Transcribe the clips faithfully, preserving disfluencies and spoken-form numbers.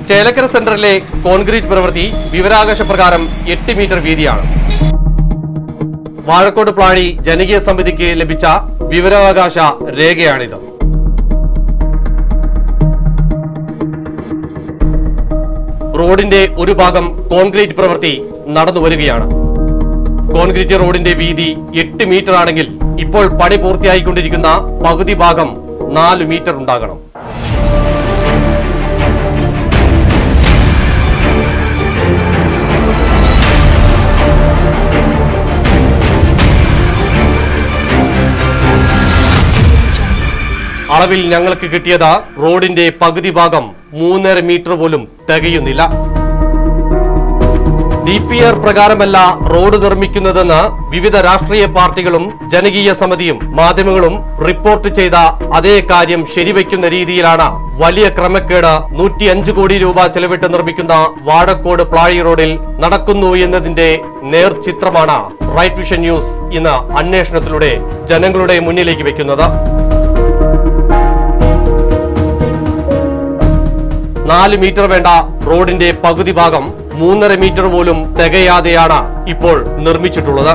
ചേലക്കര സെന്ററിലെ കോൺക്രീറ്റ് പ്രവൃത്തി വിവരാവകാശ പ്രകാരം എട്ട് മീറ്റർ വീതിയാണ്. വാഴക്കോട് പ്ലാഴി ജനകീയ സമിതിക്ക് ലഭിച്ച വിവരാവകാശ രേഖയാണിത്. റോഡിന്റെ ഒരു ഭാഗം കോൺക്രീറ്റ് പ്രവൃത്തി നടന്നു വരികയാണ്. കോൺക്രീറ്റ് റോഡിന്റെ വീതി എട്ട് മീറ്റർ ആണെങ്കിൽ ഇപ്പോൾ പണി പൂർത്തിയായിക്കൊണ്ടിരിക്കുന്ന പകുതി ഭാഗം നാല് മീറ്റർ ഉണ്ടാകണം. അളവിൽ ഞങ്ങൾക്ക് കിട്ടിയത് റോഡിന്റെ പകുതി ഭാഗം മൂന്നര മീറ്റർ പോലും തികയുന്നില്ല. ഡി പി ആർ പ്രകാരമല്ല റോഡ് നിർമ്മിക്കുന്നതെന്ന് വിവിധ രാഷ്ട്രീയ പാർട്ടികളും ജനകീയ സമിതിയും മാധ്യമങ്ങളും റിപ്പോർട്ട് ചെയ്ത അതേ കാര്യം ശരിവെക്കുന്ന രീതിയിലാണ് വലിയ ക്രമക്കേട് നൂറ്റി അഞ്ച് കോടി രൂപ ചെലവിട്ട് നിർമ്മിക്കുന്ന വാഴക്കോട് പ്ലാഴി റോഡിൽ നടക്കുന്നു എന്നതിന്റെ നേർചിത്രമാണ് റൈറ്റ് വിഷൻ ന്യൂസ് ഇന്ന് അന്വേഷണത്തിലൂടെ ജനങ്ങളുടെ മുന്നിലേക്ക് വെക്കുന്നത്. നാല് മീറ്റർ വേണ്ട റോഡിന്റെ പകുതി ഭാഗം മൂന്നര മീറ്റർ പോലും തികയാതെയാണ് ഇപ്പോൾ നിർമ്മിച്ചിട്ടുള്ളത്.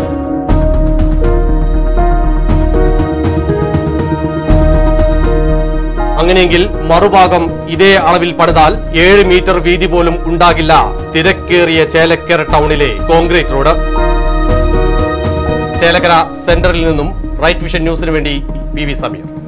അങ്ങനെയെങ്കിൽ മറുഭാഗം ഇതേ അളവിൽ പണിതാൽ ഏഴ് മീറ്റർ വീതി പോലും ഉണ്ടാകില്ല തിരക്കേറിയ ചേലക്കര ടൗണിലെ കോൺക്രീറ്റ് റോഡ്. ചേലക്കര സെന്ററിൽ നിന്നും റൈറ്റ് വിഷൻ ന്യൂസിന് വേണ്ടി പി വി സമീർ.